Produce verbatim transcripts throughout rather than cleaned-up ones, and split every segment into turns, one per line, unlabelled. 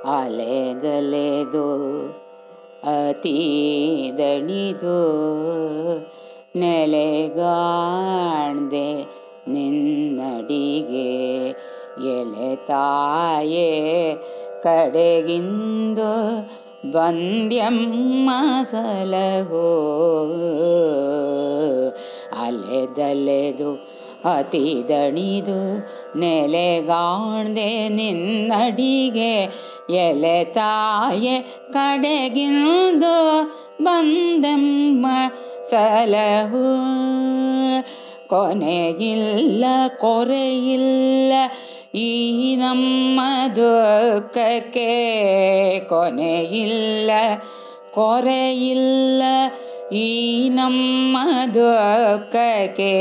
ಅಲೆದಲೆದು ಅತಿ ದಣಿದು ನೆಲೆಗಾಣ್ದೆ ನಿನ್ನಡಿಗೆ ಎಲೆ ತಾಯೇ ಕಡೆಗಿಂದು ಬಂದ್ಯಮ್ಮ ಸಲಹೋ. ಅಲೆದಲೆದು ಅತಿ ದಣಿದು ನೆಲೆಗಾಣ್ದೆ ನಿನ್ನಡಿಗೆ ಎಲೆ ತಾಯೇ ಕಡೆಗಿಂದು ಬಂದೆಮ್ಮ ಸಲಹು. ಕೊನೆಯಿಲ್ಲ ಕೊರೆಯಿಲ್ಲ ಈ ನಮ್ಮ ದುಃಖಕ್ಕೆ, ಕೊನೆಯಿಲ್ಲ ಕೊರೆಯಿಲ್ಲ ಈ ನಮ್ಮ ದುಃಖಕ್ಕೆ.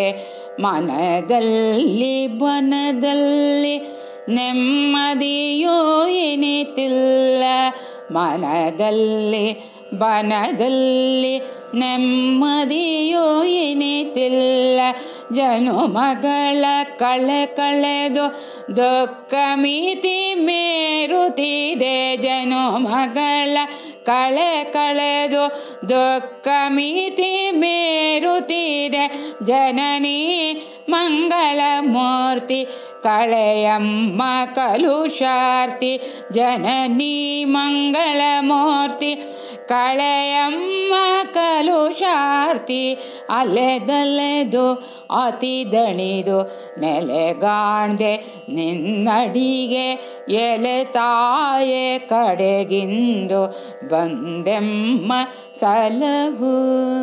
ಮನದಲ್ಲಿ ಬನದಲ್ಲಿ ನೆಮ್ಮದಿಯೋ ಎನಿತಿಲ್ಲ, ಮನದಲ್ಲಿ ಬನದಲ್ಲಿ ನೆಮ್ಮದಿಯೋ ಎನಿತಿಲ್ಲ. ಜನುಮಗಳ ಕಳೆ ಕಳೆದು ದುಃಖ ಮಿತಿ ಮೇರುತ್ತಿದೆ, ಜನುಮಗಳ ಕಳೆ ಕಳೆದು ದುಃಖ ಮಿತಿ ಮೇರುತ್ತಿದೆ. ಜನನಿ ಮಂಗಳ ಮೂರ್ತಿ ಕಳೆಯಮ್ಮ ಕಲುಷಾರ್ತಿ, ಜನನಿ ಮಂಗಳ ಮೂರ್ತಿ ಕಳೆಯಮ್ಮ ಕಲುಷಾರ್ತಿ. ಅಲೆದಲೆದು ಅತಿ ದಣಿದು ನೆಲೆಗಾಣ್ದೆ ನಿನ್ನಡಿಗೆ ಎಲೆ ತಾಯೇ ಕಡೆಗಿಂದು ಬಂದೆಮ್ಮ ಸಲಹು.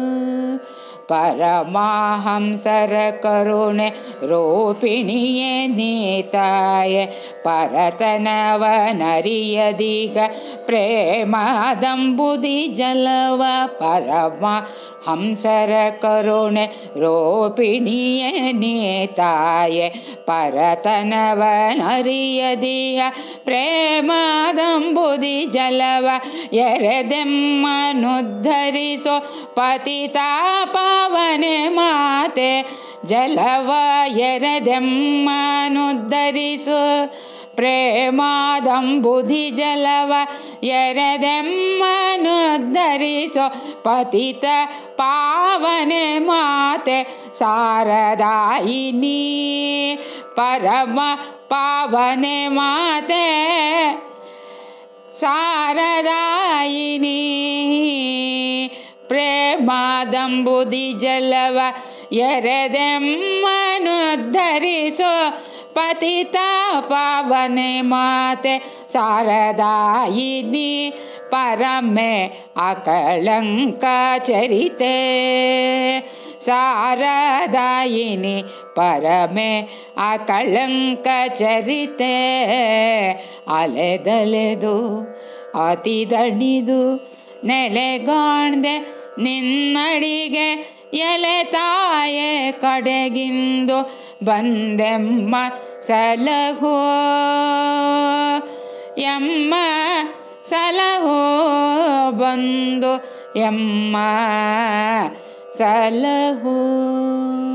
ಪರಮಹಂಸರ ಕರುಣೆ ರೂಪಿಣಿಯೇ ನೀತಾಯೆ, ಪರತನವನರಿಯದೀಗ ಪ್ರೇಮದಂಬುದಿ ಜಲವ. ಪರಮಹಂಸರ ಕರುಣೆ ರೂಪಿಣಿಯೇ ನೀತಾಯೆ, ಪರತನವನರಿಯದೀಗ ಪ್ರೇಮದಂಬುದಿ ಜಲವ. ಎರೆದೆಮ್ಮನುದ್ಧರಿಸೋ ಪತಿತ ಪಾವನೆ ಮಾತೆ, ಜಲವ ಎರೆದೆಮ್ಮನುದ್ಧರಿಸು ಪ್ರೇಮದಂಬುಧಿ ಜಲವ. ಎರೆದೆಮ್ಮನುದ್ಧರಿಸೋ ಪತಿತ ಪಾವನೆ ಮಾತೆ, ಶಾರದಾಯಿನಿ ಪರಮ ಪಾವನೆ ಮಾತೆ. ಶಾರದಾಯಿನಿ ಪ್ರೇಮದಂಬುಧಿ ಜಲವ ಎರೆದೆಮ್ಮನುದ್ಧರಿಸೋ ಪತಿತ ಪಾವನೆ ಮಾತೆ. ಶಾರದಾಯಿನಿ ಪರಮೆ ಅಕಳಂಕ ಚರಿತೆ, ಶಾರದಾಯಿನಿ ಪರಮೆ ಅಕಳಂಕ ಚರಿತೆ. ಅಲೆದಲೆದು ಅತಿ ದಣಿದು ನೆಲೆಗಾಣ್ದೆ ನಿನ್ನಡಿಗೆ ಎಲೆ ತಾಯೇ ಕಡೆಗಿಂದು ಬಂದೆಮ್ಮ ಸಲಹೋ. ಎಮ್ಮ ಸಲಹೋ ಬಂದು ಎಮ್ಮ ಸಲಹೋ.